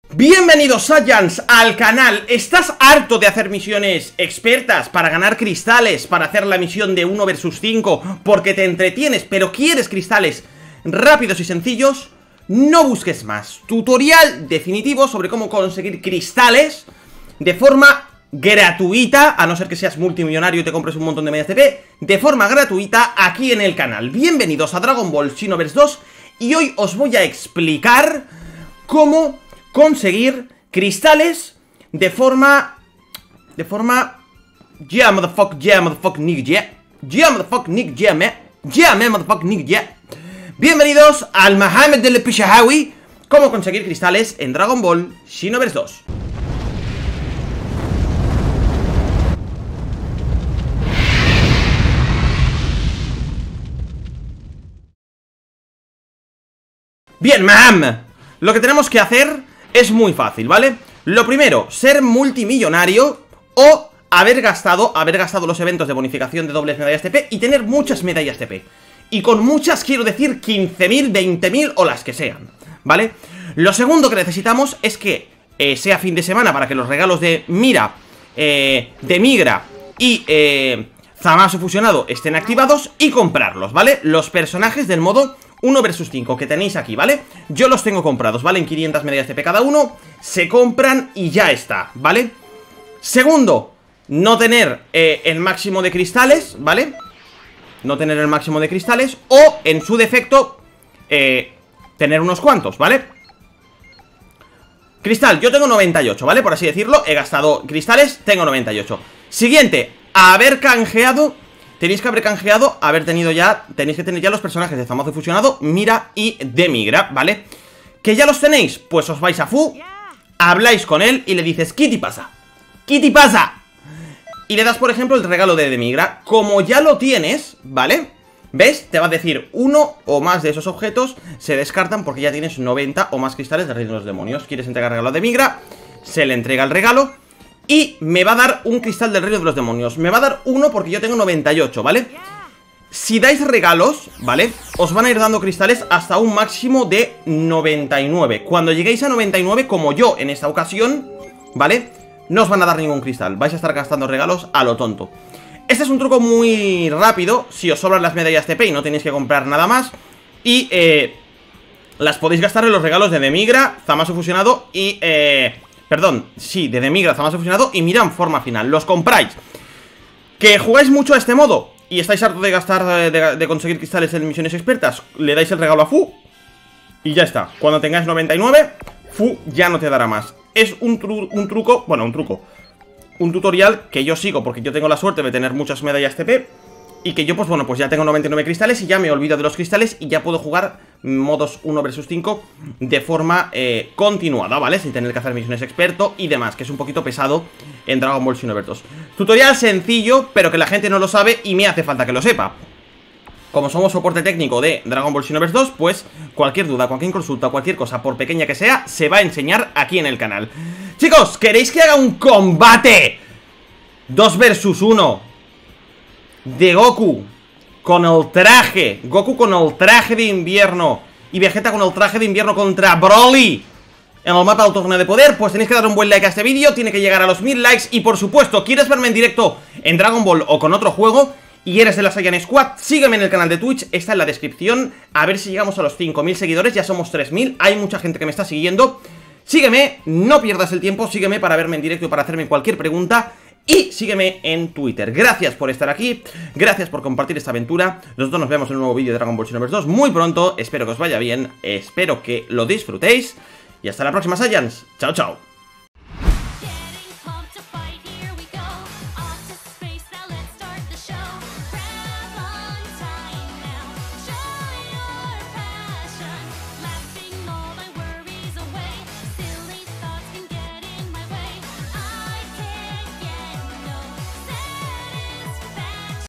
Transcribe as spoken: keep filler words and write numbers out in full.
Bienvenidos Saiyans al canal. ¿Estás harto de hacer misiones expertas para ganar cristales, para hacer la misión de uno versus cinco, porque te entretienes, pero quieres cristales rápidos y sencillos? No busques más. Tutorial definitivo sobre cómo conseguir cristales de forma gratuita, a no ser que seas multimillonario y te compres un montón de medias T P, de forma gratuita aquí en el canal. Bienvenidos a Dragon Ball Xenoverse dos y hoy os voy a explicar cómo conseguir cristales de forma... De forma... Yeah, motherfuck, yeah, motherfuck, nigga, yeah. Yeah, motherfuck, nigga, yeah, me. Yeah, me, motherfuck, nigga, yeah. Bienvenidos al Mohamed del Pishahawi. Cómo conseguir cristales en Dragon Ball Xenoverse dos. Bien, mam. Lo que tenemos que hacer es muy fácil, ¿vale? Lo primero, ser multimillonario o haber gastado, haber gastado los eventos de bonificación de dobles medallas T P y tener muchas medallas T P. Y con muchas quiero decir quince mil, veinte mil o las que sean, ¿vale? Lo segundo que necesitamos es que eh, sea fin de semana para que los regalos de Mira, eh, de Migra y eh, Zamasu fusionado estén activados y comprarlos, ¿vale? Los personajes del modo uno versus cinco que tenéis aquí, ¿vale? Yo los tengo comprados, ¿vale? En quinientas medallas T P cada uno, se compran y ya está, ¿vale? Segundo, no tener eh, el máximo de cristales, ¿vale? No tener el máximo de cristales o, en su defecto, eh, tener unos cuantos, ¿vale? Cristal, yo tengo noventa y ocho, ¿vale? Por así decirlo, he gastado cristales, tengo noventa y ocho. Siguiente, haber canjeado. Tenéis que haber canjeado, haber tenido ya, tenéis que tener ya los personajes de Zamasu fusionado, Mira y de Migra, ¿vale? ¿Que ya los tenéis? Pues os vais a Fu, habláis con él y le dices, ¿qué te pasa? ¿Qué te pasa? Y le das, por ejemplo, el regalo de de Migra. Como ya lo tienes, ¿vale? ¿Ves? Te va a decir, uno o más de esos objetos se descartan porque ya tienes noventa o más cristales de Reino de los Demonios. ¿Quieres entregar regalo de Migra? Se le entrega el regalo y me va a dar un cristal del Reino de los Demonios. Me va a dar uno porque yo tengo noventa y ocho, ¿vale? Si dais regalos, ¿vale? Os van a ir dando cristales hasta un máximo de noventa y nueve. Cuando lleguéis a noventa y nueve, como yo en esta ocasión, ¿vale? No os van a dar ningún cristal. Vais a estar gastando regalos a lo tonto. Este es un truco muy rápido. Si os sobran las medallas T P y no tenéis que comprar nada más. Y eh, las podéis gastar en los regalos de Demigra, Zamasu fusionado y... Eh, Perdón, sí, de Demigra, Zamasu fusionado y Mira en forma final, los compráis. ¿Que jugáis mucho a este modo y estáis hartos de gastar, de, de conseguir cristales en misiones expertas? Le dais el regalo a Fu y ya está. Cuando tengáis noventa y nueve, Fu ya no te dará más. Es un, tru un truco, bueno, un truco Un tutorial que yo sigo porque yo tengo la suerte de tener muchas medallas T P. Y que yo, pues bueno, pues ya tengo noventa y nueve cristales y ya me olvido de los cristales y ya puedo jugar modos uno versus cinco de forma eh, continuada, ¿vale? Sin tener que hacer misiones experto y demás, que es un poquito pesado en Dragon Ball Xenoverse dos. Tutorial sencillo, pero que la gente no lo sabe y me hace falta que lo sepa. Como somos soporte técnico de Dragon Ball Xenoverse dos, pues cualquier duda, cualquier consulta, cualquier cosa, por pequeña que sea, se va a enseñar aquí en el canal. Chicos, ¿queréis que haga un combate dos versus uno? De Goku con el traje, Goku con el traje de invierno y Vegeta con el traje de invierno contra Broly en el mapa del torneo de poder, pues tenéis que dar un buen like a este vídeo, tiene que llegar a los mil likes. Y por supuesto, ¿quieres verme en directo en Dragon Ball o con otro juego y eres de la Saiyan Squad? Sígueme en el canal de Twitch, está en la descripción. A ver si llegamos a los cinco mil seguidores, ya somos tres mil, hay mucha gente que me está siguiendo. Sígueme, no pierdas el tiempo, sígueme para verme en directo y para hacerme cualquier pregunta. Y sígueme en Twitter. Gracias por estar aquí, gracias por compartir esta aventura. Nosotros nos vemos en un nuevo vídeo de Dragon Ball Xenoverse dos muy pronto. Espero que os vaya bien, espero que lo disfrutéis. Y hasta la próxima, Saiyans. Chao, chao.